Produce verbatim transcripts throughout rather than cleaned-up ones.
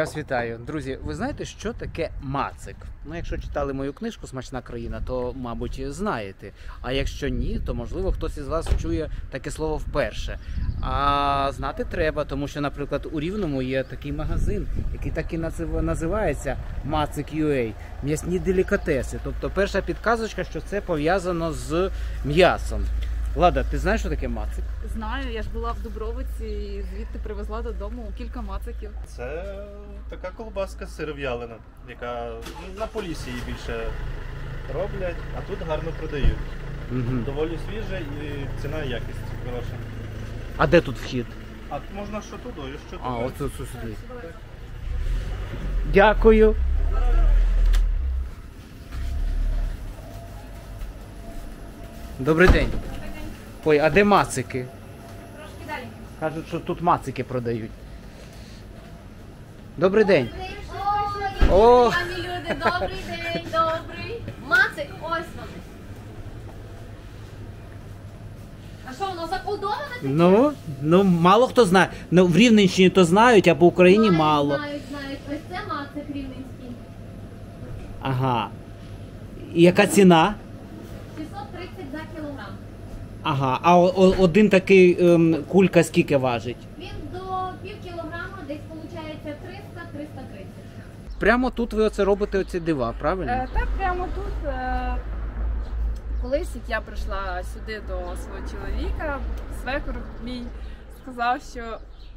Я вас вітаю. Друзі, ви знаєте, що таке мацик? Ну, якщо читали мою книжку «Смачна країна», то, мабуть, знаєте. А якщо ні, то, можливо, хтось із вас чує таке слово вперше. А знати треба, тому що, наприклад, у Рівному є такий магазин, який так і називається «Мацик точка ю а» – м'ясні делікатеси. Тобто перша підказочка, що це пов'язано з м'ясом. Лада, ти знаєш, що таке мацик? Знаю, я ж була в Дубровиці і звідти привезла додому кілька мациків. Це така колбаска сиров'ялина, яка на Поліссі її більше роблять, а тут гарно продають. Угу. Доволі свіже і ціна і якість хороша. А де тут вхід? А можна що туди, що туди. А, оце сюди. Дякую. Добрий день. Ой, а де мацики? Трошки далі. Кажуть, що тут мацики продають. Добрий день. О, пані люди, добрий день, добрий. Мацик, ось вони. А що, воно заколдоване таке? Ну, ну, мало хто знає. Ну, в Рівненщині то знають, а по Україні Знають, мало. Знають, знають. Ось це мацик рівненський. Ага. І яка ціна? шістсот тридцять за кілограм. Ага. А о- о- один такий ем, кулька скільки важить? Він до пів кілограма десь виходить триста - триста тридцять. Прямо тут ви оце робите оці дива, правильно? Е, так, прямо тут. Е, колись, як я прийшла сюди до свого чоловіка, свекор мій сказав, що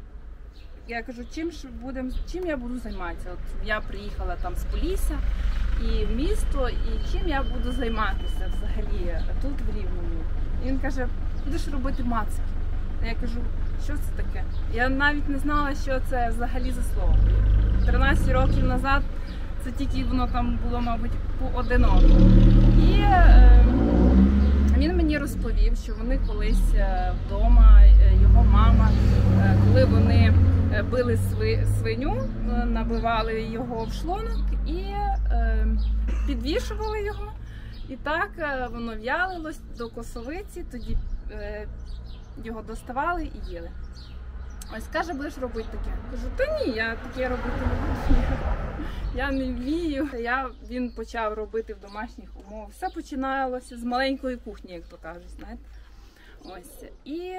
я кажу, чим ж будем, чим я буду займатися? От я приїхала там з Полісся і в місто, і чим я буду займатися взагалі тут в Рівному. І він каже, будеш робити мацики. Я кажу, що це таке? Я навіть не знала, що це взагалі за слово. тринадцять років назад це тільки воно там було, мабуть, поодиноко. І е, він мені розповів, що вони колись вдома, його мама, е, коли вони били сви, свиню, набивали його в шлунок і е, підвішували його. І так е, воно в'ялилось до косовиці, тоді е, його доставали і їли. Ось каже, будеш робити таке. Кажу, та ні, я таке робити не буду. Я не вмію. Я, він почав робити в домашніх умовах. Все починалося з маленької кухні, як то кажуть, знаєте. Ось. І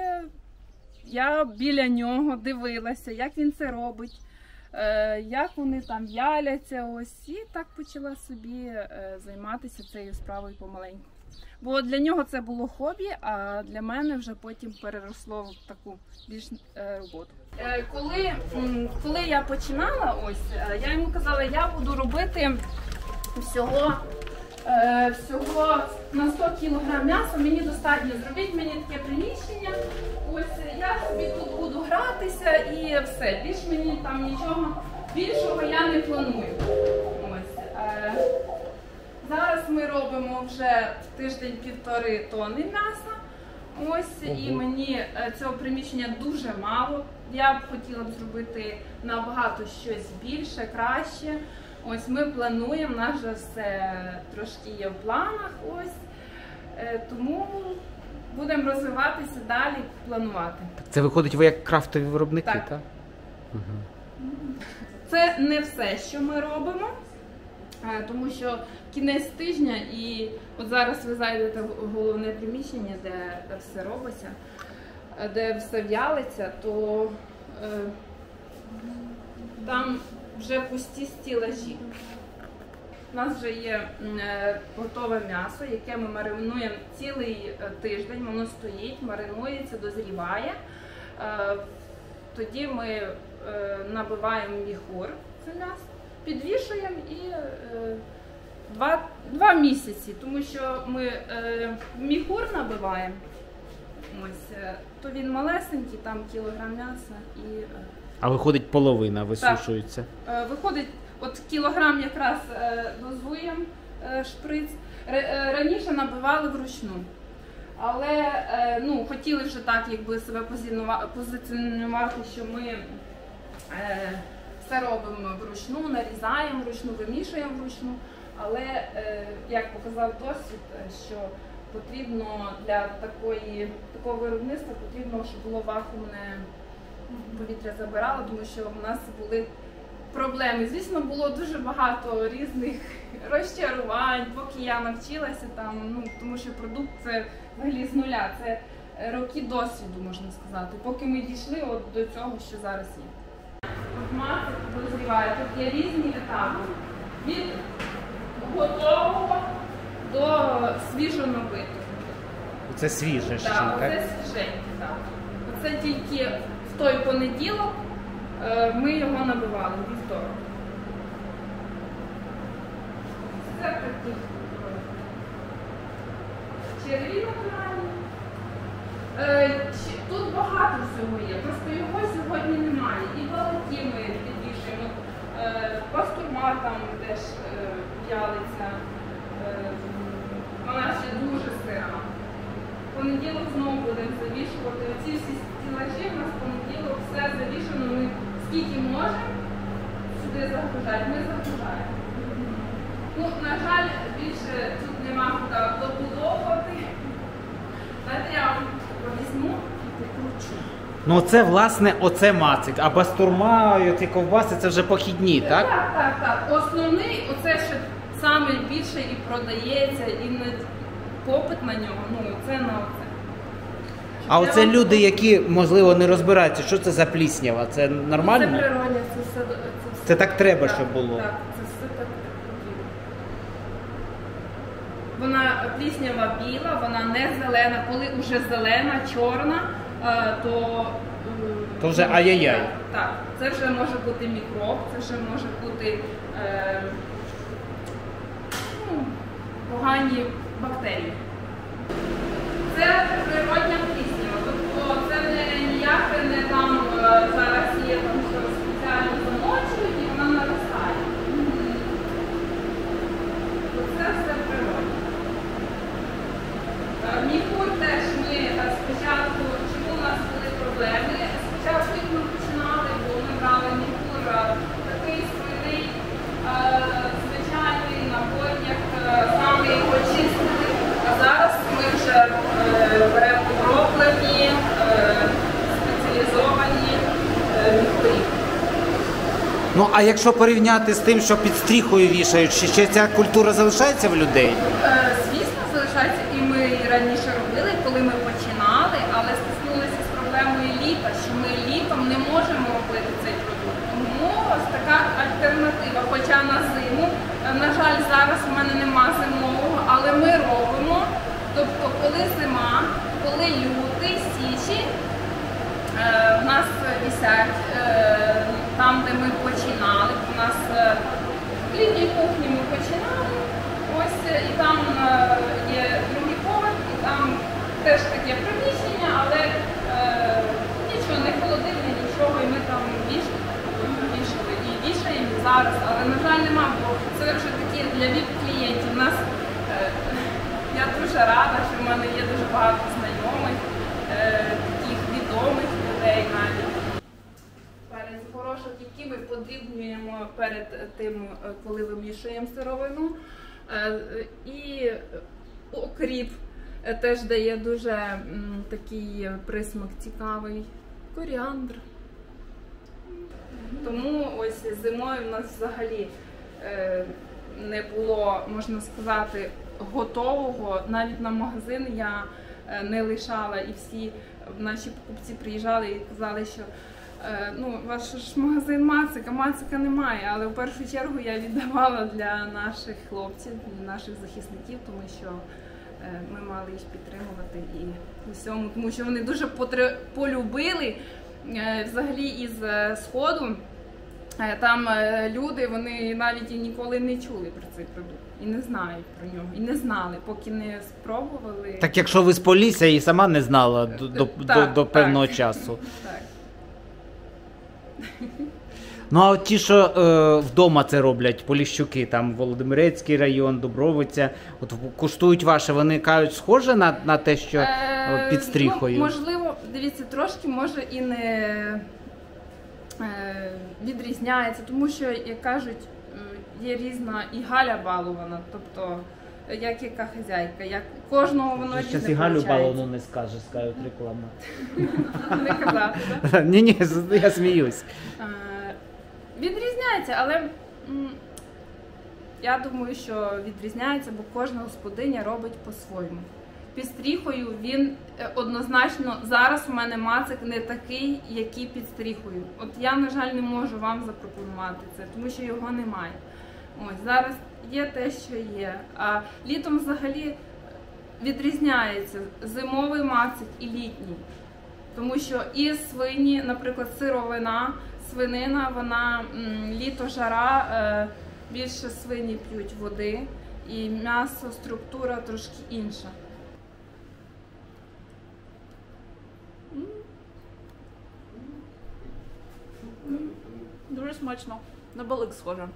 я біля нього дивилася, як він це робить, е, як вони там в'яляться. Ось. І так почала собі е, займатися цією справою помаленьку. Бо для нього це було хобі, а для мене вже потім переросло в таку більш е, роботу. Е, коли, м, коли я починала, ось, е, я йому казала, я буду робити всього, е, всього на сто кілограм м'яса, мені достатньо, зробіть мені таке приміщення, ось, я собі тут буду гратися і все, більш мені там нічого більшого я не планую. Ось, е, Зараз ми робимо вже в тиждень-півтори тонни м'яса. Ось, і мені цього приміщення дуже мало. Я б хотіла б зробити набагато щось більше, краще. Ось ми плануємо, в нас вже все трошки є в планах. Ось. Тому будемо розвиватися далі, планувати. Це виходить, ви як крафтові виробники, так? Так. Угу. Це не все, що ми робимо. Тому що кінець тижня і от зараз ви зайдете в головне приміщення, де, де все робиться, де все в'ялиться, то е, там вже пусті стілажі. У нас вже є е, готове м'ясо, яке ми маринуємо цілий тиждень, воно стоїть, маринується, дозріває. Е, тоді ми е, набиваємо міхур, це м'ясо, підвішуємо і е, два, два місяці, тому що ми е, міхур набиваємо, ось, е, то він малесенький, там кілограм м'яса і... Е, А виходить, половина висушується? е, виходить, от кілограм якраз е, дозуємо е, шприц, Р, е, раніше набивали вручну. Але е, ну, хотіли вже так, якби себе позиціонувати, що ми е, все робимо вручну, нарізаємо вручну, вимішуємо вручну. Але, е, як показав досвід, що потрібно для такої, такого виробництва потрібно, щоб було вакуумне повітря забирало, тому що в нас були проблеми. Звісно, було дуже багато різних розчарувань, поки я навчилася там, ну тому що продукт це взагалі з нуля, це роки досвіду, можна сказати, поки ми дійшли от до цього, що зараз є. От мацик дозріває, тут є різні етапи. Від готового до свіжонабитого. Це свіже ще, Так, так? оце свіженьке, так. Оце тільки в той понеділок е, ми його набивали, вівторок. Це такі черві натуральні. Е, чи- Тут багато всього є, просто його сьогодні немає. І балаки ми підвішуємо. Е, Пастурма там теж е, в'ялиться. Е, Вона ще дуже сира. В понеділок знову будемо завішувати. Оці всі стілажі в нас в понеділок все завішано. Ми скільки можемо сюди загружати, ми загружаємо. Ну, на жаль, більше тут нема куди добудовувати. Знаєте, я вам візьму і покручу. Ну це, власне, оце мацик, а бастурма і оці ковбаси це вже похідні, так? Так, так, так. Основний, оце що саме більше і продається, і на попит на нього, ну це на оце. А Я оце вам люди, покажу. які, можливо, не розбираються, що це за пліснява, це Це нормально? природня, це все. Це, все Це так треба, так, щоб було. Так, це все так потрібно. Вона пліснява біла, вона не зелена. Коли вже зелена, чорна, е, то, е, То вже ай-яй-яй. Так, так, це вже може бути мікроб, це вже може бути е, ну, погані бактерії. Це природня пліснява, тобто це не ніяке не там е, зараз є там що спеціально замочують і вона наростає. Це все природне. Е, Міхур теж ми е, спочатку, чому у нас були проблеми? Спочатку як ми починали, бо ми брали міхур е, такий свиний, е, звичайний набор, як е, саме його чистили. А зараз ми вже е, беремо оброблені, е, спеціалізовані е, міхурі. Ну, а якщо порівняти з тим, що під стріхою вішають, чи ще ця культура залишається в людей? Е, Звісно, залишається, і ми і раніше робили, коли ми починали, але стикнулися з проблемою літа, що ми літом не можемо робити цей продукт. Тому ось така альтернатива. Хоча на зиму, е, на жаль, зараз у мене нема зимового, але ми робимо. Тобто, коли зима, коли лютий, січень, е, в нас висять е, там, де ми починали, у нас е, в літній кухні ми починали, ось е, і там е, є другий поверх, і там теж таке приміщення, але е, нічого, не холодильне, нічого, і ми там вішали, вішали і вішаємо зараз, але на жаль нема, бо це вже такі для віп-клієнтів. У нас е, я дуже рада, що в мене є дуже багато знайомих, е, таких відомих людей навіть. Перець горошок, який ми подрібнюємо перед тим, е, коли вимішуємо сировину. Е, І окріп е, теж дає дуже м, такий присмак цікавий. Коріандр. Тому ось зимою в нас взагалі е, не було, можна сказати, готового. Навіть на магазин я е, не лишала, і всі наші покупці приїжджали і казали, що е, ну, ваш ж магазин Мацика, Мацика немає, але в першу чергу я віддавала для наших хлопців, для наших захисників, тому що е, ми мали їх підтримувати і у всьому, тому що вони дуже потре- полюбили е, взагалі із е, Сходу. Е, Там е, люди, вони навіть і ніколи не чули про цей продукт, і не знають про нього, і не знали, поки не спробували. Так якщо ви з Полісся і сама не знала до, до, Так, до, до так. певного часу. Так. Ну а от ті, що е, вдома це роблять, Поліщуки, там Володимирецький район, Дубровиця, от куштують ваше, вони кажуть, схоже на, на те, що е, Е, під стріхою? Ну, можливо, дивіться, трошки може і не е, відрізняється, тому що, як кажуть, е, є різна і Галя балована, тобто е, як яка хазяйка, як кожного воно Щас різне і Галю виходить. Баловну не скаже, скажуть реклама. Не казати, так? Ні-ні, я сміюсь. Е, Відрізняється, але м, я думаю, що відрізняється, бо кожна господиня робить по-своєму. Під стріхою він е, однозначно, зараз у мене мацик не такий, який під стріхою. От я, на жаль, не можу вам запропонувати це, тому що його немає. Ось, зараз є те, що є. А літом взагалі відрізняється зимовий мацик і літній. Тому що і свині, наприклад, сировина, свинина, вона м, літо жара, е, більше свині п'ють води, і м'ясо, структура трошки інша. Дуже смачно. На балик схоже.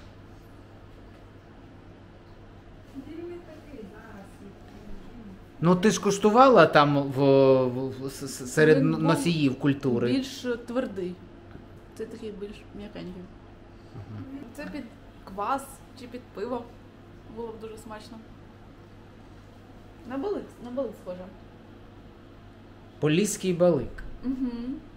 Ну ти ж куштувала там в, в, в- с- серед Він був носіїв культури. Більш твердий. Це такий більш м'якенький. Це під квас чи під пиво. Було б дуже смачно. На балик, на балик схоже. Поліський балик. Угу.